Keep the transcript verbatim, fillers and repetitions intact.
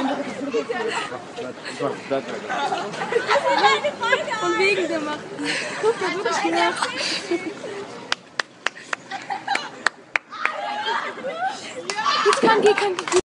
Von wegen der macht. Guck, der wird es gemacht. Jetzt kann, geh, kann, geh.